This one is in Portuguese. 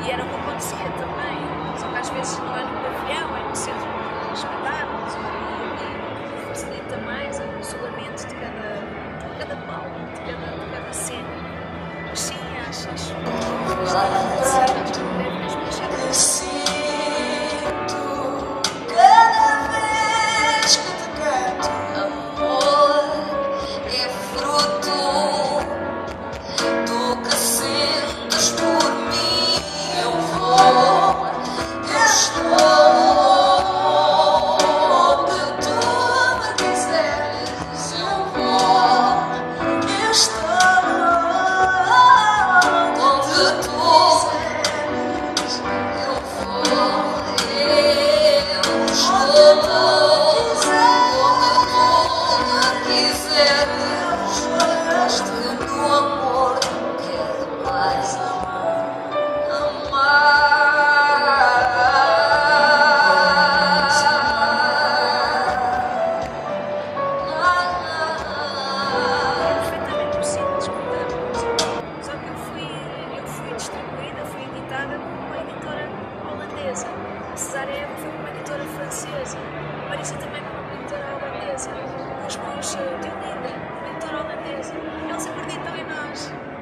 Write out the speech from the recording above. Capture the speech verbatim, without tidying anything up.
E era o que acontecia também, só que às vezes não é no pavilhão, é no centro de espetáculos, e facilita mais o isolamento de cada, de cada palco, de cada, de cada cena. Mas sim, acho, acho que isto deve acontecer, deve mesmo deixar de acontecer. A Cesárea foi uma editora francesa, a Marisa também foi uma editora holandesa, os meus de Olinda, uma editora holandesa. Eles acreditam em nós.